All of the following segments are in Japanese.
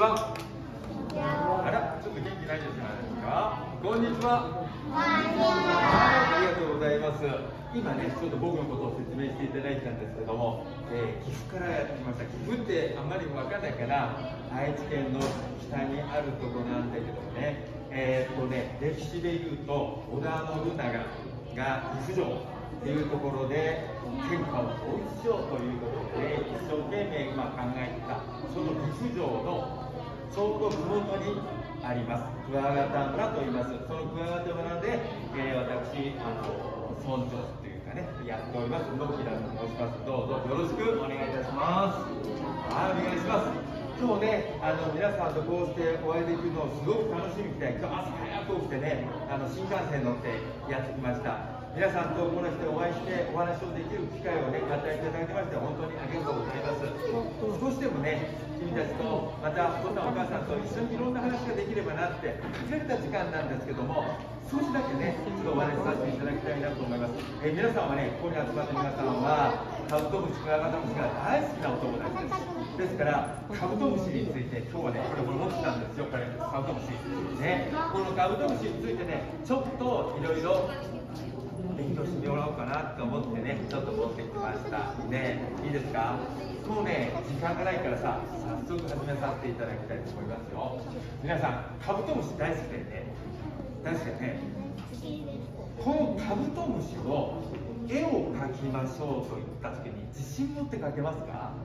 は。あら、ちょっと元気ないじゃないですか。こんにちは。ありがとうございます。今ね、ちょっと僕のことを説明していただいたんですけども、岐阜からやってきました。岐阜ってあんまり分かんないから、愛知県の北にあるところなんだけどね、歴史でいうと織田信長が岐阜城というところで天下を統一しようということで一生懸命今考えたその岐阜城のちょうど麓にあります桑形村と言います。その桑形村で、私村長というかねやっております野木田と申します。どうぞよろしくお願いいたします。はい、お願いします。今日ね、皆さんとこうしてお会いできるのをすごく楽しみにして、今日朝早く起きてね、新幹線乗ってやってきました。皆さんとこの人お会いしてお話をできる機会をね、与えていただきまして本当にありがとうございます。少しでもね、君たちとまたお父さんお母さんと一緒にいろんな話ができればなって限られた時間なんですけども、少しだけね、ちょっとお話しさせていただきたいなと思います。皆さんはね、ここに集まった皆さんはカブトムシ、クワガタムシが大好きなお友達です。ですからカブトムシについて今日はね、これ持ってたんですよ。これカブトムシね、このカブトムシについてね、ちょっといろいろ勉強してもらおうかなと思ってね、ちょっと持ってきましたね。いいですか。もうね、時間がないからさ、早速始めさせていただきたいと思いますよ。皆さんカブトムシ大好きだよね。大好きだよね。このカブトムシの絵を描きましょうと言った時に自信持って描けますか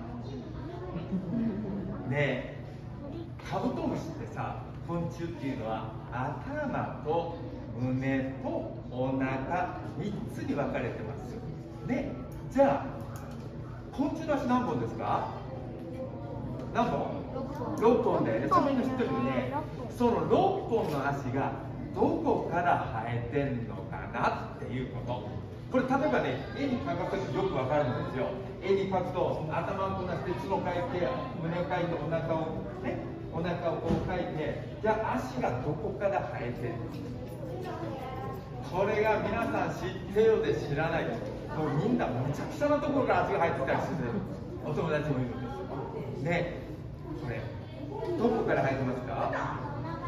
ねえ、カブトムシってさ、昆虫っていうのは頭と胸とお腹3つに分かれてますね。じゃあ昆虫の足何本ですか。何本？6本だよね。そのみんな知ってるよね。その6本の足がどこから生えてんのかなっていうこと。これ例えばね、絵に描かせるとよくわかるんですよ。絵に描くと頭をこなして角を描いて胸を描いてお腹をね、お腹をこう描いて、じゃあ足がどこから生えてるの。これが皆さん知ってるようで知らない。もうみんなむちゃくちゃなところから足が生えてたりするお友達もいるんですね。これどこから生えてますか。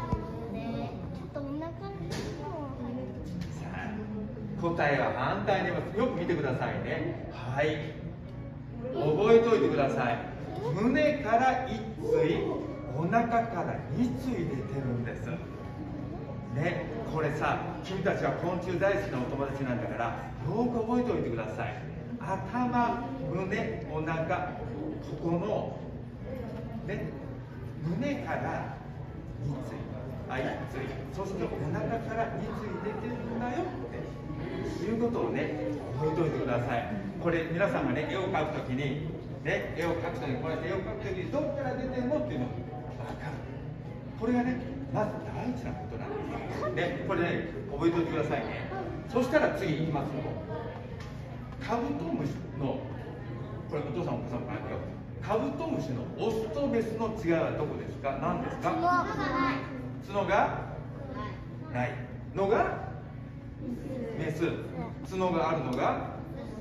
答えは反対にあります。よく見てくださいね。はい、覚えておいてください。胸から1対、お腹から2対出てるんですね。これさ、君たちは昆虫大好きなお友達なんだからよく覚えておいてください。頭、胸、お腹、ここのね、胸から2対、1対、そしてお腹から2対出てるんだよっていうことをね、覚えておいてください。これ皆さんがね、絵を描くときにね、絵を描くときにこうやって絵を描くときにどこから出てるのっていうの分かる。これがね、まず大事なことなんですね。これね、覚えておいてくださいね。そしたら次いきますよ。カブトムシの、これお父さんお母さんも書いてよ。カブトムシのオスとメスの違いはどこですか。何ですか。角がないのがメス、角があるのが。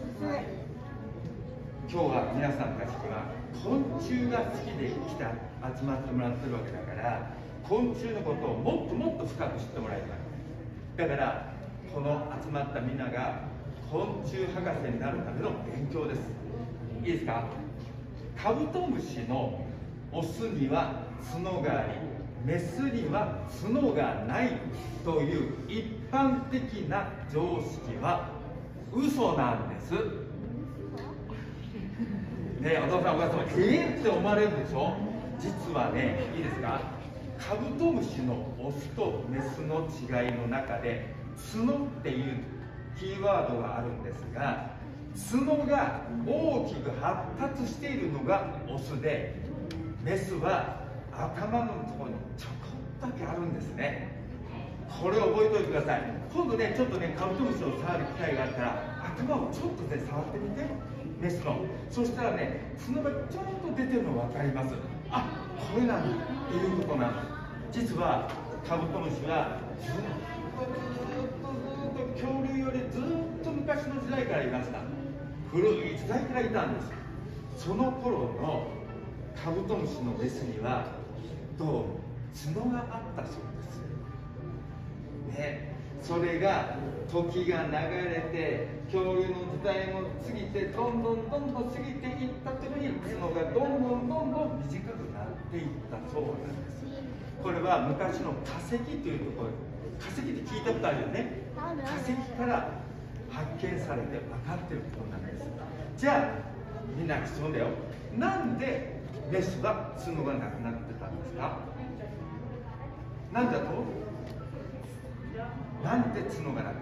今日は皆さんたちには昆虫が好きで集まってもらってるわけだから、昆虫のことをもっともっと深く知ってもらいたい。だからこの集まったみんなが昆虫博士になるための勉強です。いいですか。カブトムシのオスには角があり、メスには角がないという一般的な常識は嘘なんです。ね、お父さんお母さんって思われるでしょ。実はね、いいですか。カブトムシのオスとメスの違いの中で角っていうキーワードがあるんですが、角が大きく発達しているのがオスで、メスは頭のところにちょこっとだけあるんですね。これを覚えておいてください。今度ね、ちょっとね、カブトムシを触る機会があったら頭をちょっとね、触ってみて。メスの、そしたらね、角がちょっと出てるの分かります。あ、これなんだっていうことなの。実はカブトムシはずっと恐竜よりずっと昔の時代からいました。古い時代からいたんです。その頃のカブトムシのメスにはと角があったそうですね。それが時が流れて恐竜の時代も過ぎてどんどん過ぎていった時に角がどんどん短くなっていったそうなんです。これは昔の化石というところ、化石って聞いたことあるよね。化石から発見されて分かっていることなんです。じゃあみんな質問だよ。なんでメスは角がなくなってたんですか？なんだと？なんで角がなくな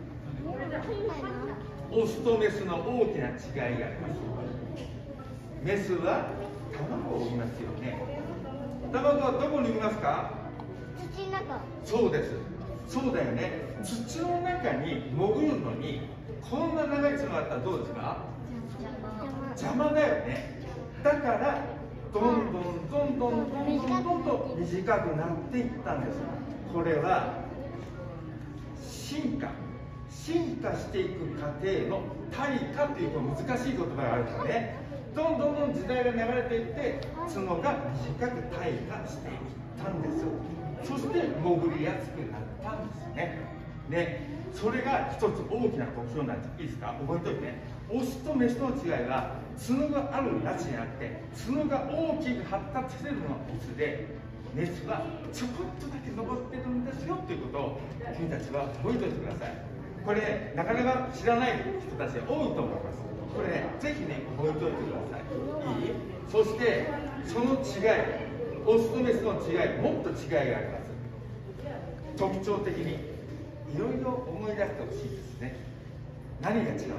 ったの？オスとメスの大きな違いがあります。メスは卵を産みますよね。卵はどこに産みますか？ 土の中。 そうです。そうだよね。土の中に潜るのにこんな長い角があったらどうですか？邪魔だよね。だからどんどんと短くなっていったんです。これは進化していく過程の退化という難しい言葉があるからね。どんどん時代が流れていって角が短く退化していったんです。そして潜りやすくなったんですね。それが一つ大きな特徴なんです。いいですか？覚えておいて。オスとメスの違いは角があるなしじゃなくて、角が大きく発達しているのがオスで、メスはちょこっとだけ登ってるんですよということを君たちは覚えておいてください。これね、なかなか知らない人たちが多いと思います。これね、ぜひね、覚えておいてください。いい？そしてその違い、オスとメスの違い、もっと違いがあります。特徴的にいろいろ思い出してほしいですね。何が違うと思いますか？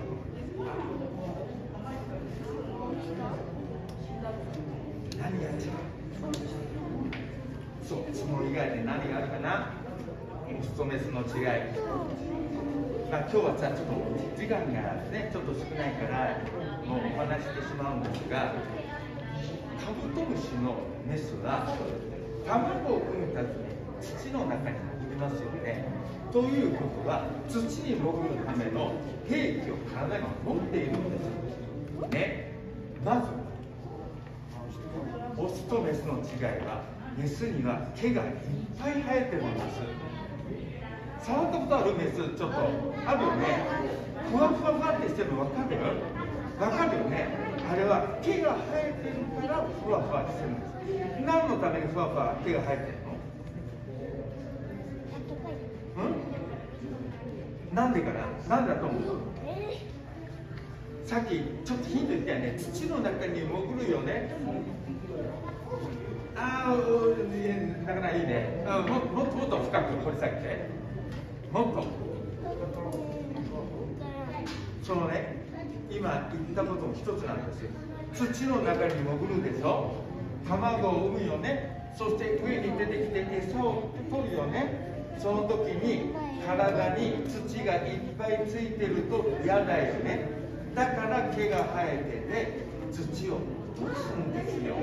何が違う？そう、角以外で何があるかな？オスとメスの違い。今日はさ、ちょっと時間がね、ちょっと少ないからもうお話してしまうんですが、カブトムシのメスは卵を産むために土の中にいますよね。ということは土に潜るための兵器を体に持っているんですね。まずオスとメスの違いは、メスには毛がいっぱい生えてるんです。触ったことある？メスちょっとあるよね。ふわふわってしてるの分かる？分かるよね。あれは毛が生えてるからふわふわしてるんです。何のためにふわふわ毛が生えてるの？なんでかな？なんだと思う？さっきちょっとヒント言ったよね。土の中に潜るよね。だからいいね。もっと深く掘り下げて。もっと。そのね、今言ったことも一つなんですよ。土の中に潜るでしょ。卵を産むよね。そして上に出てきて餌を取るよね。その時に体に土がいっぱいついてると嫌だよね。だから毛が生えてて土を落とすんですよ。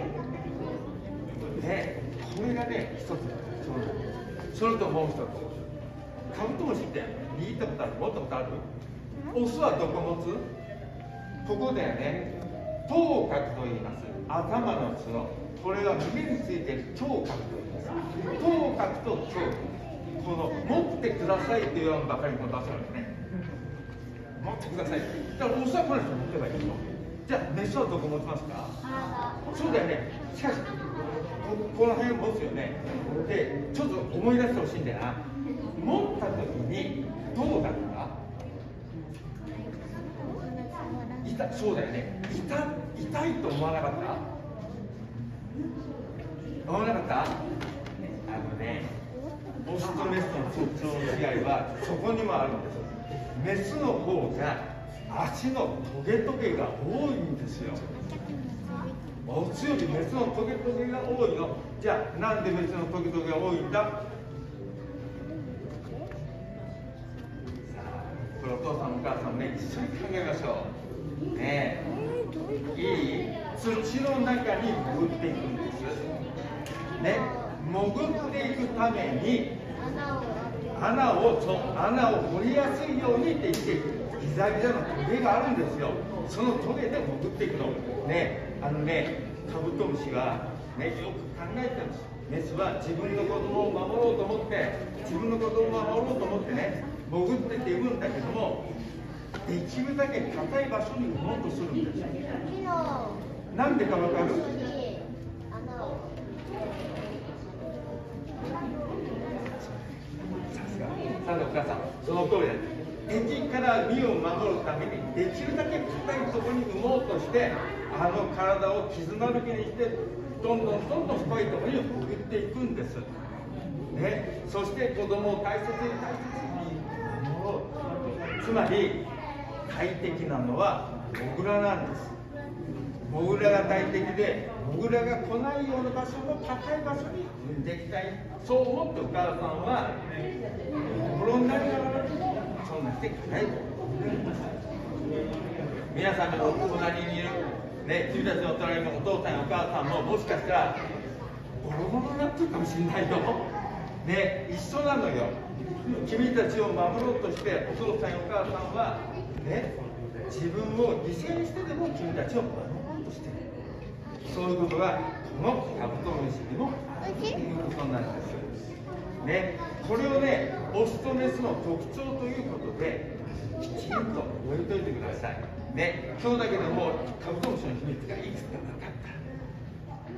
で、これがね、一つの特徴なんです。それともう一つ、カブトムシって見たことある？持ったことある？オスはどこ持つ？ここだよね。頭角と言います。頭の角。これは耳についている聴覚と言います。頭角と聴覚。この持ってくださいと言わんばかりの場所なんですね。持ってください。だからオスはこの人持ってばいいの。じゃあメスはどこ持ちますか？そうだよね。しかしこの辺持つよね。で、ちょっと思い出してほしいんだよな。持った時にどうだった？そうだよね。痛いと思わなかった？思わなかった？オスとメスの特徴の違いはそこにもあるんです。メスの方が足のトゲトゲが多いんですよ。オスよりメスのトゲトゲが多いの。じゃあなんでメスのトゲトゲが多いんだ？さあ、これお父さんお母さんね、一緒に考えましょうね。いい？土の中に潜っていくんですね。潜っていくために穴を掘りやすいようにって言って、ギザギザのトゲがあるんですよ。そのトゲで潜っていくのね。カブトムシはね、よく考えてるんです。 メスは自分の子供を守ろうと思って、自分の子供を守ろうと思ってね、潜ってって産むんだけども、できるだけ高い場所に産もうとするんですよ。なんでかわかる？さすがお母さん、その通りです。敵から身を守るためにできるだけ高いところに産もうとして、あの体を傷だらけにして、どんどん深いところに潜っていくんです、ね、そして子供を大切に守ろう。つまり大敵なのはモグラなんです。モグラが大敵で、モグラが来ないような場所の高い場所に産んでいきたい。そう思ってお母さんは転んだりながらそんなしていかないと。皆さんの隣にいる、ね、君たちの隣のお父さんやお母さんももしかしたらボロボロになってるかもしれないよ、ね、一緒なのよ。君たちを守ろうとしてお父さんやお母さんは、ね、自分を犠牲にしてでも君たちを守ろうとしている。そういうことがこのカブトムシにもあるということなんです、ね、これをね、オスとメスの特徴ということできちんと覚えておいてください、ね、今日だけでもカブトムシの秘密がいくつか分かった、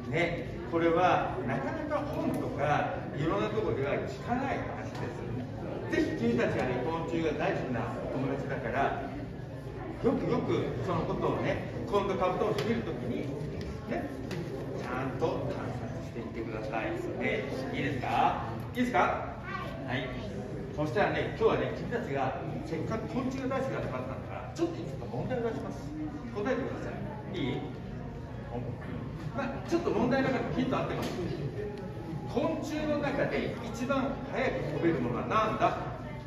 ね、これはなかなか本とかいろんなところでは聞かない話です。ぜひ君たちがね、昆虫が大好きな友達だからよくそのことをね、今度カブトムシ見るときに、ね、ちゃんと観察していってください、いいですか？いいですか？はい。そしたらね、今日はね、君たちがせっかく昆虫が大好きだと分かったんだから、ちょっといくつか問題を出します。答えてください。いい？ちょっと問題の中でヒント合ってます。昆虫の中で一番速く飛べるものは何だ？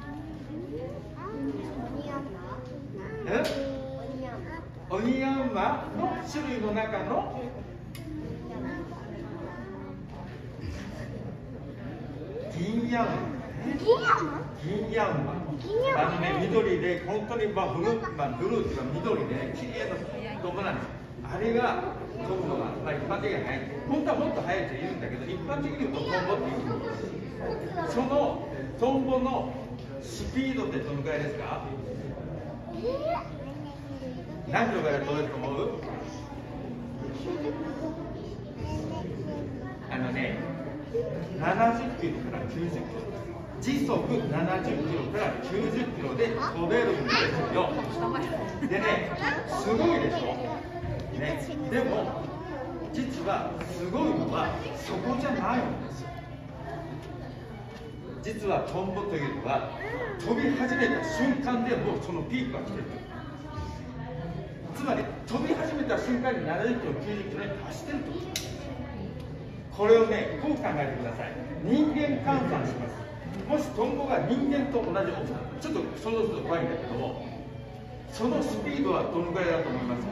オニヤンマの種類の中のギンヤンマ。ギンヤンマ。緑で本当にブルーっていうか緑でね、綺麗なトンボなんです。あれが飛ぶのが一般的には速い。本当はもっと速い人いるんだけど、一般的に言うとトンボっていう。そのトンボのスピードってどのくらいですか？何キロから飛べると思う？70キロから90キロ。時速70キロから90キロで飛べるんですよ。でね、すごいでしょ、ね、でも実はすごいのはそこじゃないんですよ。実はトンボというのは飛び始めた瞬間でもうそのピークが来てる。つまり飛び始めた瞬間に70キロ90キロに達してると。これをね、こう考えてください。人間換算します。もしトンボが人間と同じ大きさ、ちょっと想像すると怖いんだけども、そのスピードはどのくらいだと思いますか？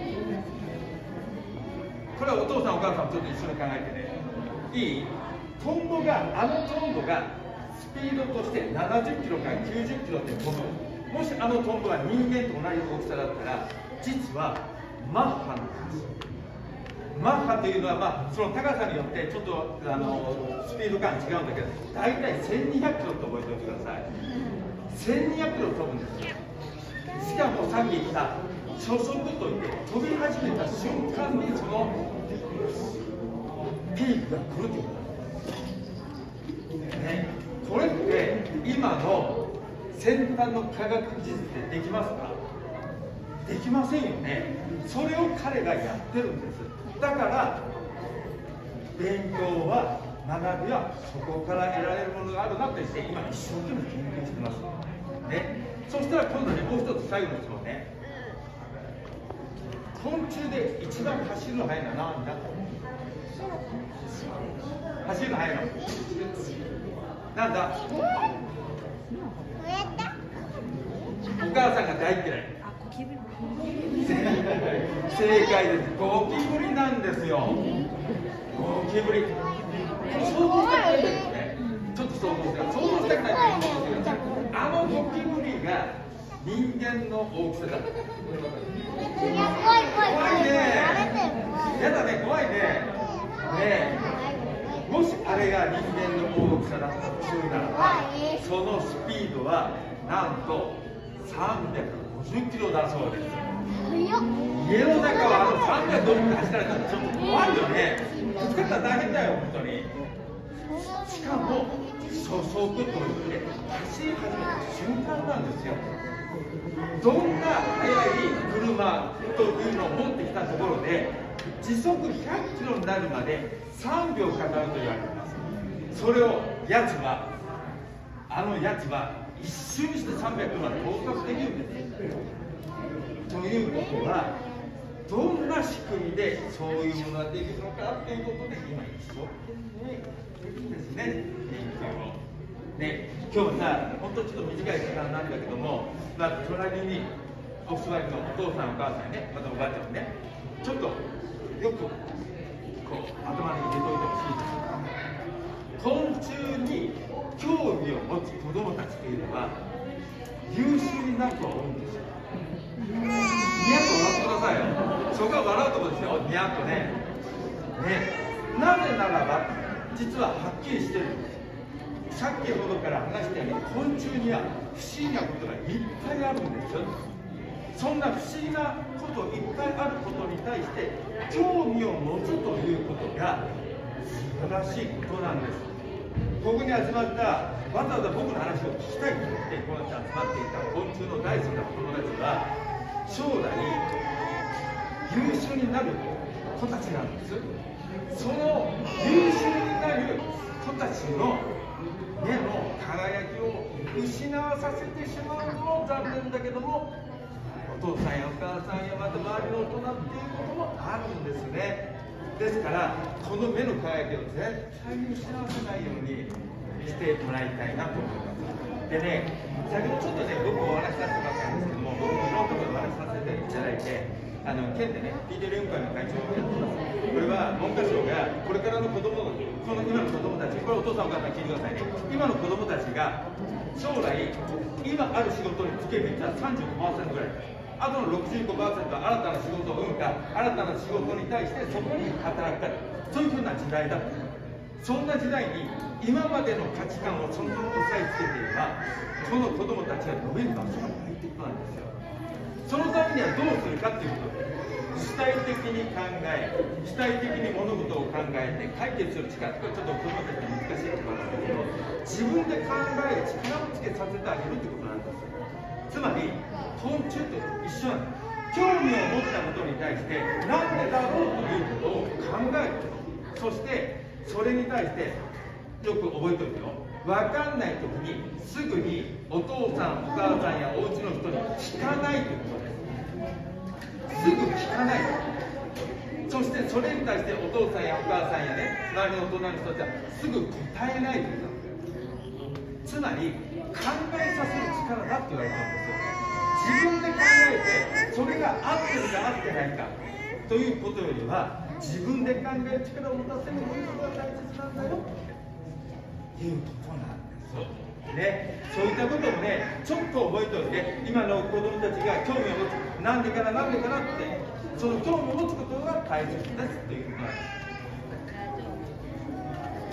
これはお父さんお母さんちょっと一緒に考えてね。いい？トンボがスピードとして70キロから90キロで飛ぶ。もしあのトンボが人間と同じ大きさだったら、実はマッハなんです。マッハというのは、その高さによってちょっとスピード感違うんだけど、大体1200キロと覚えておいてください。1200キロ飛ぶんですよ。しかもさっき言った初速といって飛び始めた瞬間にそのピークが来るということなんです、ね、これって今の先端の科学技術でできますか？できませんよね。それを彼がやってるんです。だから勉強は学びはそこから得られるものがあるなとして今一生懸命研究してます、ね、そしたら今度ね、もう一つ最後の質問ね。昆虫で一番走るの速いのは何だ？走るの速いのなんだ？お母さんが大嫌い。正解です。ゴキブリなんですよ。ゴキブリ。想像したくないですね。ちょっと想像したくないと思うんですけど、あのゴキブリが人間の大きさだ。怖いね。やだね、怖いね。ねえ。 もしあれが人間の大きさだったとするならば、そのスピードはなんと350キロだそうです。家の中は300キロ走ったらちょっと怖いよね。ぶつかったら大変だよ、本当に。しかも初速といって走り始めた瞬間なんですよ。どんな速い車というのを持ってきたところで時速100キロになるまで3秒かかると言われています。それをやつは一瞬して300キロまで到達できるんです。ということはどんな仕組みでそういうものができるのかということで今一生懸命ですね研究を。で今日さ本当ちょっと短い時間なんだけども、隣にお座りのお父さんお母さんね、またおばあちゃんね、ちょっとよくこう頭に入れといてほしいです。昆虫に興味を持つ子どもたちというのは優秀になるとは思うんですよ。ニヤッと笑ってくださいよ。そこは笑うところですよ、ニヤッとね。なぜならば実ははっきりしてるんです。さっきほどから話したように昆虫には不思議なことがいっぱいあるんですよ。そんな不思議なこといっぱいあることに対して興味を持つということが素晴らしいことなんです。ここに集まったわざわざ僕の話を聞きたいと思ってこうやって集まっていた昆虫の大好きな子供たちは将来優秀になる子たちなんです。その優秀になる子たちの目の輝きを失わさせてしまうのも残念だけども、お父さんやお母さんやまた周りの大人っていうこともあるんですね。ですからこの目の輝きを絶対に失わせないようにしてもらいたいなと思います。でね、先ほどちょっとね僕お話しさせてもらったんですけども、僕いろんなところでお話しさせていただいて県でね PD 連会の会長をやってます。これは文科省がこれからの子供の今の子供たち、これお父さんお母さん聞いてくださいね。今の子供たちが将来今ある仕事に就ける率は 35% ぐらい、あとの 65% は新たな仕事を生むか新たな仕事に対してそこに働くか、そういうふうな時代だ。そんな時代に今までの価値観をそのまま押さえつけていればこの子供たちが伸びる場所がないってことなんですよ。そのためにはどうするかっていうことで主体的に考え、主体的に物事を考えて解決する力、これちょっと子供たちに難しいところなんだけど自分で考える力をつけさせてあげるってことなんです。つまり昆虫と一緒なんです。興味を持ったことに対してなんでだろうということを考える。そしてそれに対してよく覚えておいてよ、分かんない時にすぐにお父さんお母さんやお家の人に聞かないということです。すぐ聞かない。そしてそれに対してお父さんやお母さんやね周りの大人の人たちはすぐ答えないということです。つまり考えさせる力だって言われてるんですよ。自分で考えてそれが合ってるか合ってないかということよりは自分で考える力を持たせることが大切なんだよということなんですよ。ね、そういったこともねちょっと覚えておいて、今の子供たちが興味を持つ、なんでかななんでかなってその興味を持つことが大切ですということなんです。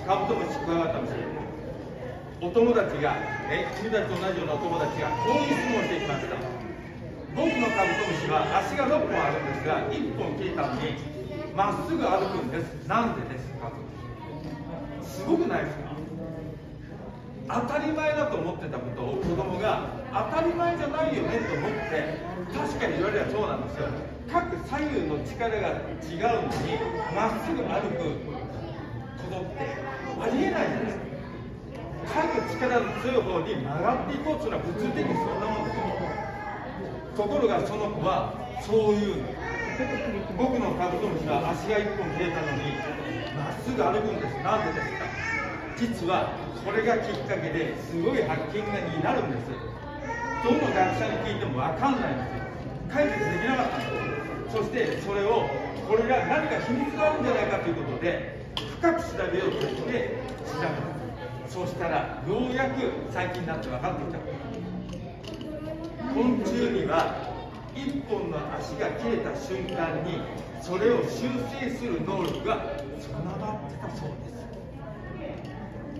カブトムシクワガタムシ、お友達が、君たちと同じようなお友達がこういう質問をしてきました。僕のカブトムシは足が6本あるんですが1本切れたのにまっすぐ歩くんです。なんでですか？すごくないですか？当たり前だと思ってたことを子供が当たり前じゃないよねと思って確かに言われればそうなんですよ。各左右の力が違うのにまっすぐ歩くことってありえないじゃないですか。各力の強い方に曲がっていこうというのは普通的にそんなもんですよ。ところがその子はそういう僕のカブトムシは足が1本切れたのにまっすぐ歩くんです。なんでですか？実はこれがきっかけですごい発見になるんです。どの学者に聞いても分かんないんですよ。解決できなかったんです。そしてそれをこれが何か秘密があるんじゃないかということで深く調べようとして調べた。そうしたらようやく最近になって分かってきた。昆虫には1本の足が切れた瞬間にそれを修正する能力が備わってたそうです。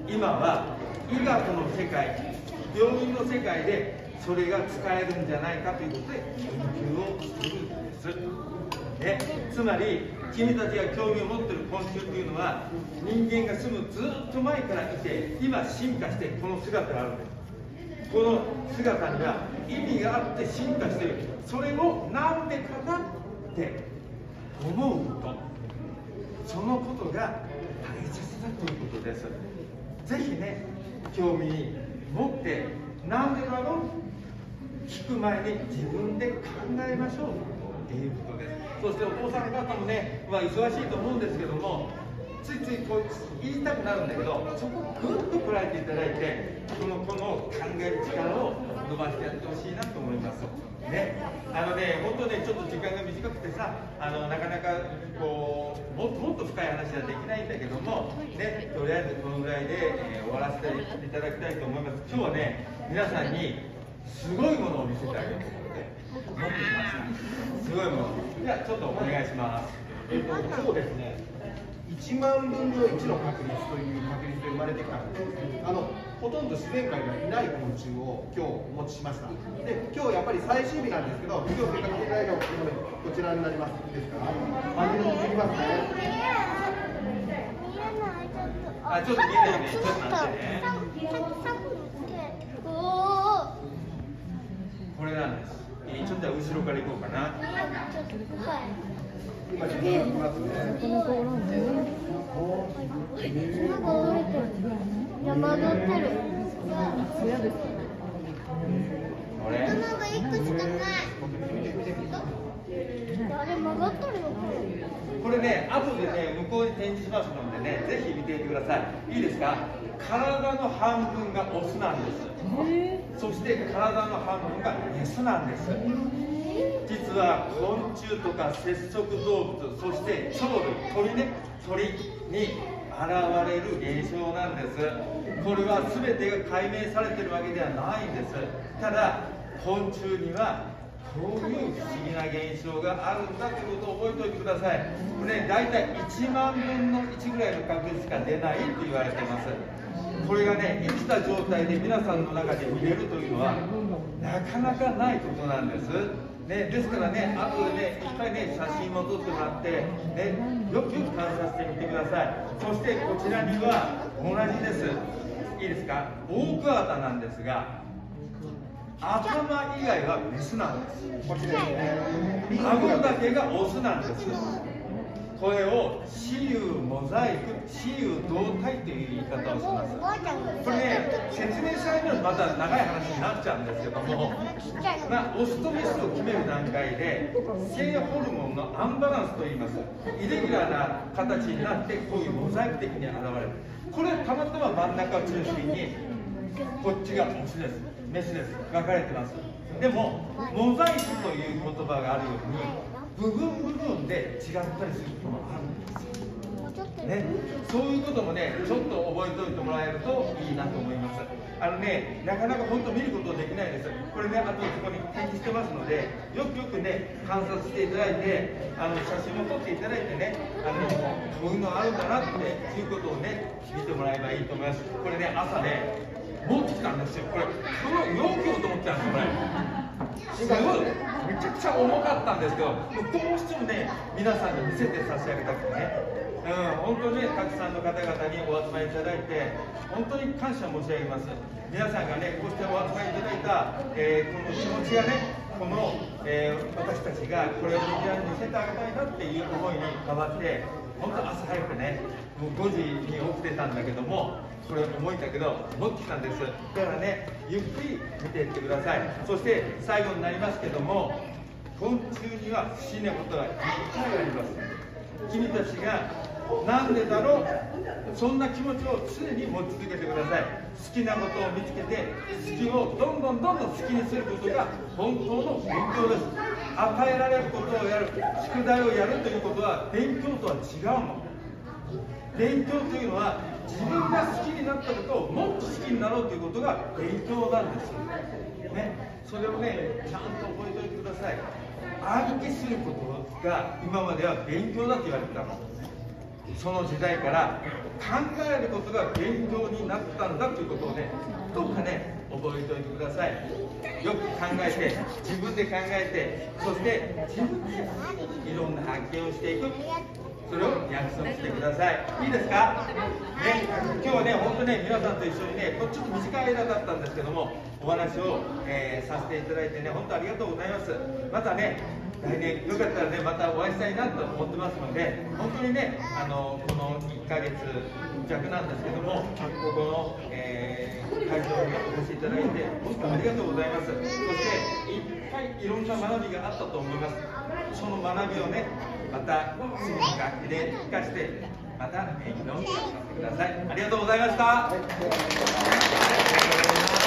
今は医学の世界、病院の世界でそれが使えるんじゃないかということで研究をしているんですね。つまり君たちが興味を持っている昆虫というのは人間が住むずっと前からいて今進化してこの姿があるんです。この姿には意味があって進化している。それをなんでかなって思うこと、そのことが大切だということです。ぜひね、興味持ってなんでだろう聞く前に自分で考えましょうということです。そしてお父さん方もね、忙しいと思うんですけども、ついついこう言いたくなるんだけど、そこをぐっとこらえていただいて、この考える力を伸ばしてやってほしいなと思いますね。本当ね、ちょっと時間が短くてさ、なかなかこうもっと深い話はできないんだけども、ね、とりあえずこのぐらいで、終わらせていただきたいと思います。今日はね、皆さんにすごいものを見せてあげようと思って持ってきました。すごいもの。じゃあちょっとお願いします。 そうですね。1万分の1の確率という確率で生まれてきたんです。ほとんど自然界がいない昆虫を今日お持ちしました。で、今日やっぱり最終日なんですけど、今日せっかくいただいたのでこちらになります。いいですか？初めにできますね。 ちょっと見えないね。ちょっと待ってね。これなんです。ちょっと後ろから行こうかな。 今ちょっといきますね。 山乗ってる。 これ。 なんか一個しかない。あれ曲がっとるよ。 これね、後でね、向こうに展示しますのでね、ぜひ見ていてください。いいですか？体の半分がオスなんです。そして体の半分がメスなんです。実は昆虫とか節足動物、そして鳥類、鳥に現れる現象なんです。これは全てが解明されているわけではないんです。ただ昆虫にはこういう不思議な現象があるんだということを覚えておいてください。これね、大体1万分の1ぐらいの確率しか出ないと言われています。これがね、生きた状態で皆さんの中で見れるというのはなかなかないことなんです。ですからね、後でね、いっぱいね、写真も撮ってもらって、ね、よく観察してみてください。そしてこちらには同じです。いいですか？オオクワガタなんですが、頭以外はメスなんです。こちらですね。顎だけがオスなんです。これを雌雄モザイク、雌雄同体という言い方をします。これね、説明されるのはまた長い話になっちゃうんですけども、オスとメスを決める段階で性ホルモンのアンバランスといいます。イレギュラーな形になってこういうモザイク的に現れる。これたまたま真ん中を中心にこっちがオスです、メスです、分かれてます。でもモザイクという言葉があるように部分で違ったりすることもあるんですよ、ね、そういうこともね、ちょっと覚えておいてもらえるといいなと思います。なかなか本当見ることできないです。これね、あとそこに展示してますので、よくよくね、観察していただいて、写真も撮っていただいてね、こういうのあるんだなっていうことをね、見てもらえばいいと思います。これね、朝ね、持ってきたんですよ。これ、容器をと思ってたんですよ、これ。すごい、めちゃくちゃ重かったんですけど、どうしてもね、皆さんに見せて差し上げたくてね、本当にたくさんの方々にお集まりいただいて、本当に感謝申し上げます。皆さんがね、こうしてお集まりいただいた、この気持ちがね、私たちがこれをみんなに見せてあげたいなっていう思いに変わって、本当朝早くね、もう5時に起きてたんだけども、これ重いんだけど持ってきたんです。だからね、ゆっくり見ていってください。そして最後になりますけども、昆虫には不思議なことがいっぱいあります。君たちがなんでだろう、そんな気持ちを常に持ち続けてください。好きなことを見つけて、好きをどんどん好きにすることが本当の勉強です。与えられることをやる、宿題をやるということは勉強とは違うの。勉強というのは自分が好きになったことをもっと好きになろうということが勉強なんですよ、ね、それをね、ちゃんと覚えておいてください。暗記することが今までは勉強だと言われてたの。 その時代から考えることが現状になったんだということをね、どうかね覚えておいてください。よく考えて、自分で考えて、そして自分でいろんな発見をしていく、それを約束してください。いいですか？ね、今日はね、本当ね、皆さんと一緒にね、ちょっと短い間だったんですけども、お話を、させていただいてね、本当ありがとうございます。またね、来年よかったらね、またお会いしたいなと思ってますので、本当にね、この1ヶ月弱なんですけども、ここの、会場にお越しいただいて、本当ありがとうございます。そして、いっぱいいろんな学びがあったと思います。その学びをね、また次の学期で生かして、また勉強させてください。ありがとうございました。